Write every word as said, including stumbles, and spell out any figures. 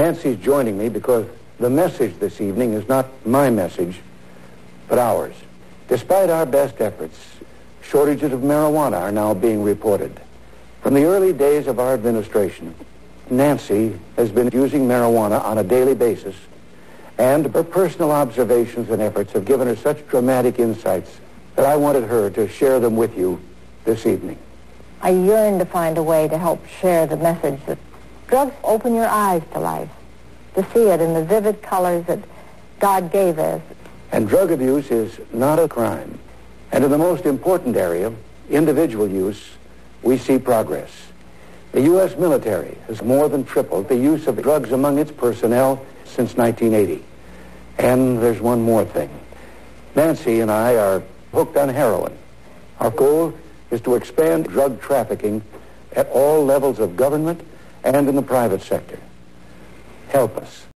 Nancy's joining me because the message this evening is not my message, but ours. Despite our best efforts, shortages of marijuana are now being reported. From the early days of our administration, Nancy has been using marijuana on a daily basis, and her personal observations and efforts have given her such dramatic insights that I wanted her to share them with you this evening. I yearn to find a way to help share the message that drugs open your eyes to life, to see it in the vivid colors that God gave us. And drug abuse is not a crime. And in the most important area, individual use, we see progress. The U S military has more than tripled the use of drugs among its personnel since nineteen eighty. And there's one more thing. Nancy and I are hooked on heroin. Our goal is to expand drug trafficking at all levels of government and in the private sector. Help us.